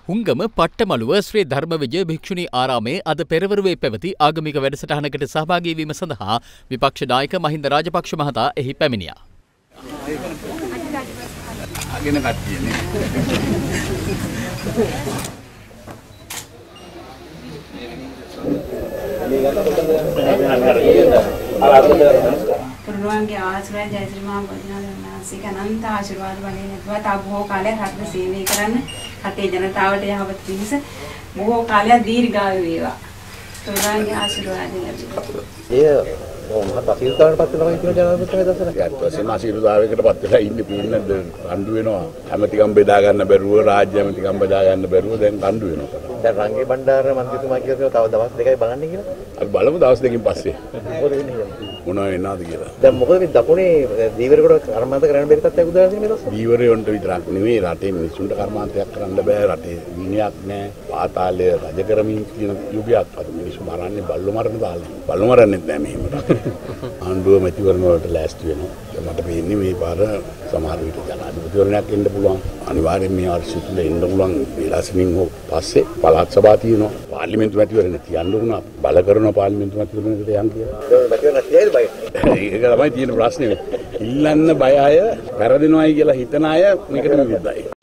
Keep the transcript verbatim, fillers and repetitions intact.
හුංගම පට්ටමළුව ශ්‍රී ධර්මවිජය භික්ෂුණී ආරාමයේ අද පෙරවරුවේ පැවති ආගමික වැඩසටහනකට සහභාගී වීම සඳහා විපක්ෂ නායක මහින්ද රාජපක්ෂ මහතා එහි පැමිණියා. පුරුණුවන්ගේ ආශ්‍රය ජයශ්‍රී මහා බෝධිනාථ අනන්ත ආශිර්වාද වලින් නැතුව තා බොහෝ කාලයක් රට සේවය කරන්න රටේ ජනතාවට යහපත් පිණිස බොහෝ කාලයක් දීර්ඝායු වේවා. පුරුණුවන්ගේ ආශිර්වාද ලැබේවා. ඒ මොහොත අසීරුතාවකට පත් වෙනවා කියන ජනාධිපති දසන. ඊට පස්සේ අසීරුතාවයකට පත් වෙලා ඉන්නේ පින්නද රණ්ඩු වෙනවා. ඇමතිකම් බෙදා ගන්න බැරුව රාජ්‍ය ඇමතිකම් බෙදා ගන්න බැරුව දැන් රණ්ඩු වෙනවා. දැන් රංගේ බණ්ඩාර මන්ත්‍රීතුමා කියනවා තව දවස් දෙකයි බලන්න කියලා. අපි බලමු දවස් දෙකකින් පස්සේ. මොකද වෙන්නේ? මොනවා වෙනවද කියලා. දැන් මොකද මේ දකුණේ දීවරකට කර්මාන්ත කරන්න බැරි තත්ත්වයක් උදා වෙන්නේ මේ දවස්වල. දීවරයන්ට විතරක් නෙවෙයි රටේ මිනිසුන්ට කර්මාන්තයක් කරන්න බෑ. රටේ විනයක් නැහැ. පාතාලය රජ කරමින් කියන යුගයක් අද මිනිස්සු මරන්නේ බල්ලෝ මරන තාලේ. බල්ලෝ මරන්නෙත් නෑ මෙහෙම. ආණ්ඩුව මැතිවරණ වලට ලෑස්ති වෙනවා. මට පේන්නේ මේ පාර සමහර විට ජනාධිපතිවරණයක් එන්න පුළුවන්. අනිවාර්යයෙන් මේ වර්ෂය තුල එන්න පුළුවන්. විලාසිනින් හෝ පස්සේ පළාත් සභාව තියෙනවා. පාර්ලිමේන්තු මැතිවරණ තියන්න උනා. බල කරන පාර්ලිමේන්තු මැතිවරණයකට යන් කියලා. මැතිවරණ තියයිද බය? ඒක තමයි තියෙන ප්‍රශ්නේ. ඉල්ලන්න බය අය වැරදිනවයි කියලා හිතන අය මේකට විරුද්ධයි.